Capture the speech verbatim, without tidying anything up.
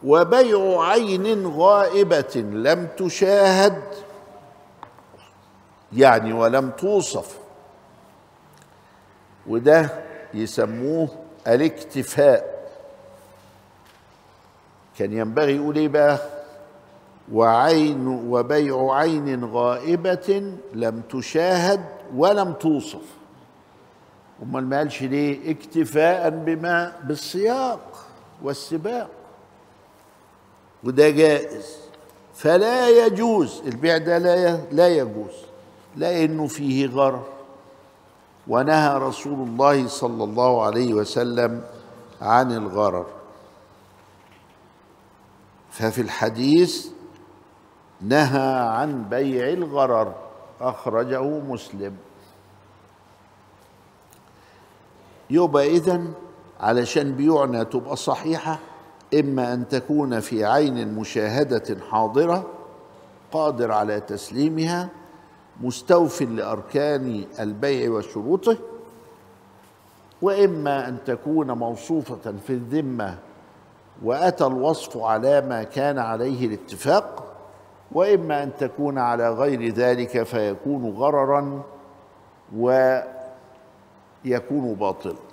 وبيع عين غائبة لم تشاهد يعني ولم توصف، وده يسموه الاكتفاء. كان ينبغي يقول ايه بقى؟ وعين وبيع عين غائبة لم تشاهد ولم توصف. امال ما قالش ليه؟ اكتفاء بما بالسياق والسباق، وده جائز. فلا يجوز البيع ده، لا لا يجوز، لانه فيه غرر، ونهى رسول الله صلى الله عليه وسلم عن الغرر. ففي الحديث نهى عن بيع الغرر، أخرجه مسلم. يبقى إذن علشان بيوعنا تبقى صحيحة، إما أن تكون في عين مشاهدة حاضرة قادر على تسليمها، مستوف لأركان البيع وشروطه، وإما أن تكون موصوفة في الذمة وأتى الوصف على ما كان عليه الاتفاق، وإما أن تكون على غير ذلك فيكون غررا ويكون باطلا.